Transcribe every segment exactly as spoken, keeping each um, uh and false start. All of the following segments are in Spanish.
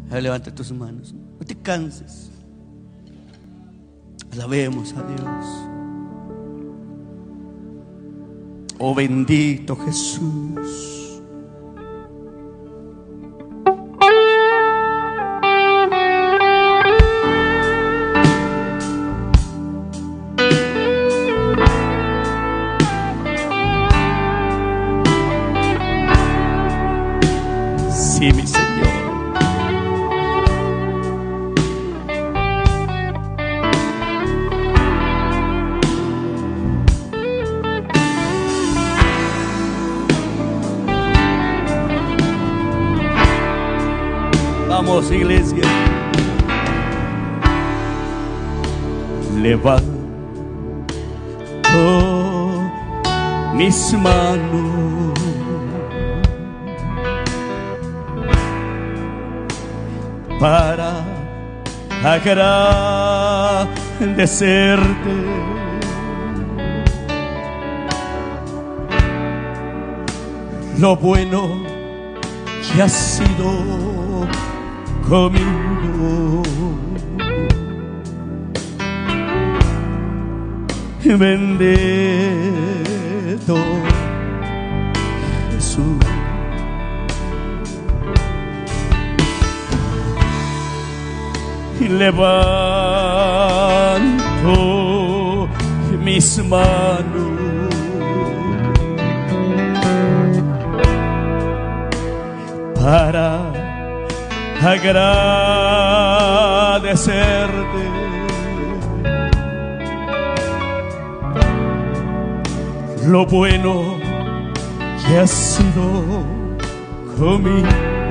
Levanta tus manos, no te canses. Alabemos a Dios. Oh bendito Jesús. Sí, mi Señor. Vamos, iglesia. Levanto mis manos para agradecerte. Lo bueno que has sido conmigo. Bendito Jesús. Y levanto mis manos para agradecerte. Lo bueno que has sido conmigo.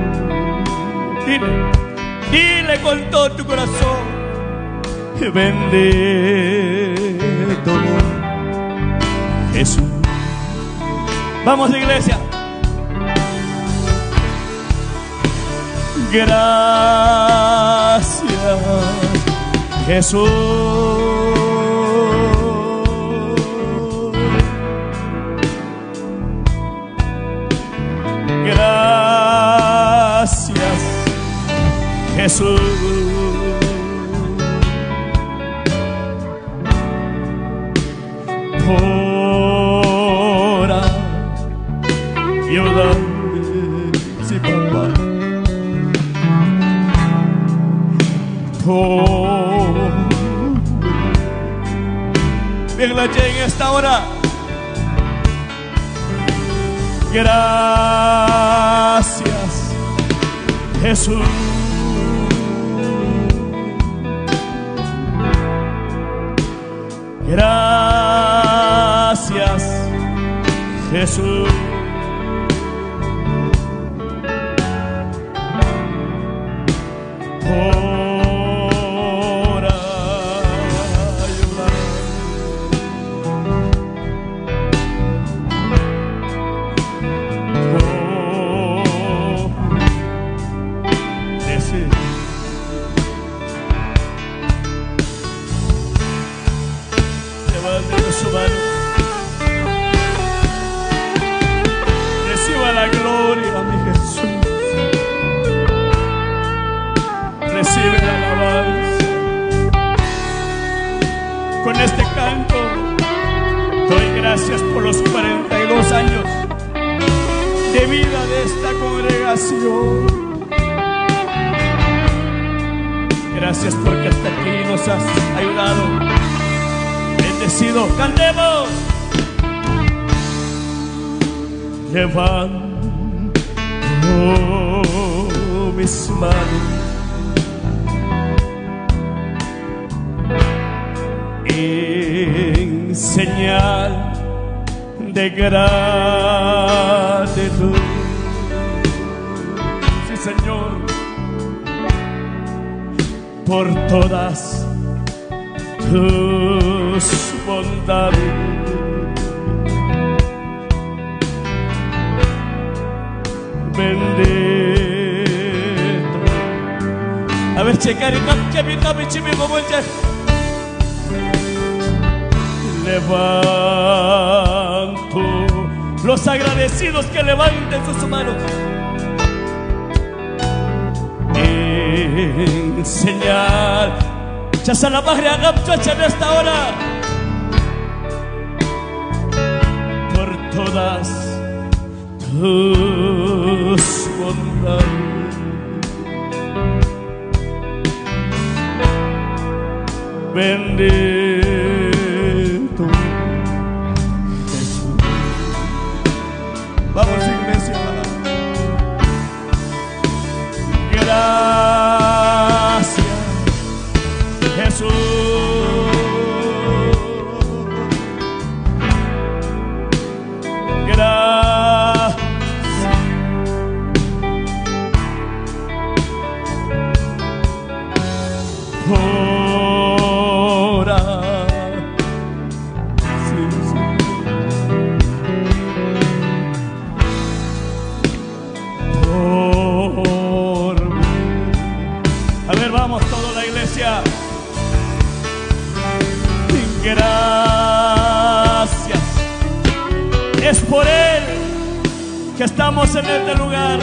Dile, dile con todo tu corazón. Bendito Jesús. Vamos, iglesia. Gracias, Jesús. Gracias, Jesús. Por ayudarme, sí, papá. Oh, bien la en esta hora. Gracias, Jesús. Gracias, Jesús. Oh, su mano. Reciba la gloria, mi Jesús. Recibe la alabanza. Con este canto doy gracias por los cuarenta y dos años de vida de esta congregación. Gracias porque hasta aquí nos has ayudado. Bendecido, cantemos. Levanto mis manos en señal de gratitud. Sí, Señor, por todas tus bondades. Bendito. A ver, checar y levanto. Los agradecidos que levanten sus manos. Y enseñar. Ya se la bagre agam chocha en esta hora. Por todas tus bondades, bendito Jesús. Vamos, iglesia. Gracias, Jesús. Gracias. Por sí, sí. Por mí. A ver, vamos, toda la iglesia. Gracias. Es por Él que estamos en este lugar.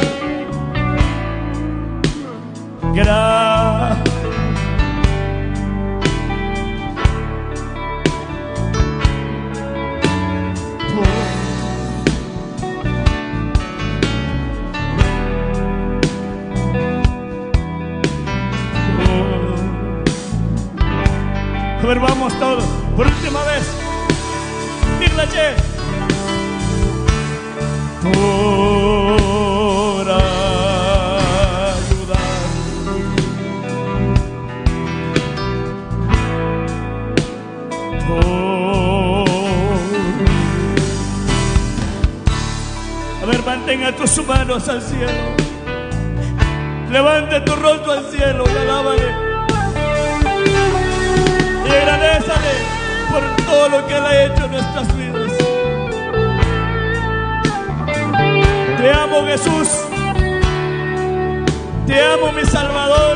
Gracias. A ver, vamos todos, por última vez. Dile, che. Por ayudar. Por... A ver, mantenga tus manos al cielo. Levante tu rostro al cielo y alábale. Y agradézale por todo lo que Él ha hecho en nuestras vidas. Te amo, Jesús. Te amo, mi Salvador.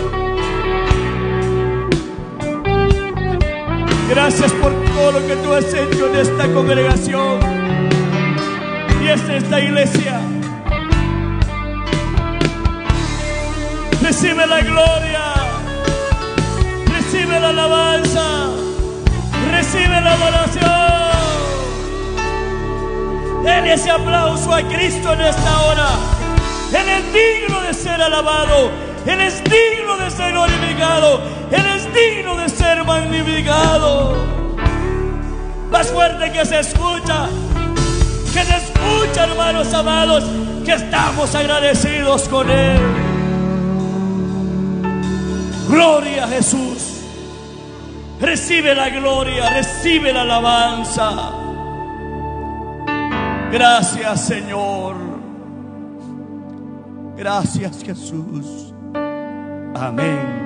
Gracias por todo lo que tú has hecho en esta congregación y en esta iglesia. Recibe la gloria. Recibe la alabanza, recibe la adoración. Dele ese aplauso a Cristo en esta hora. Él es digno de ser alabado, Él es digno de ser glorificado, Él es digno de ser magnificado. Más fuerte que se escucha, que se escucha, hermanos amados, que estamos agradecidos con Él. Gloria a Jesús. Recibe la gloria, recibe la alabanza. Gracias, Señor. Gracias, Jesús. Amén.